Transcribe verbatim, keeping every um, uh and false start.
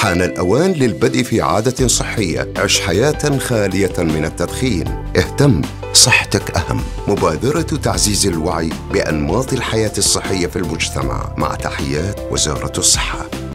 حان الأوان للبدء في عادة صحية. عش حياة خالية من التدخين. اهتم، صحتك أهم. مبادرة تعزيز الوعي بأنماط الحياة الصحية في المجتمع، مع تحيات وزارة الصحة.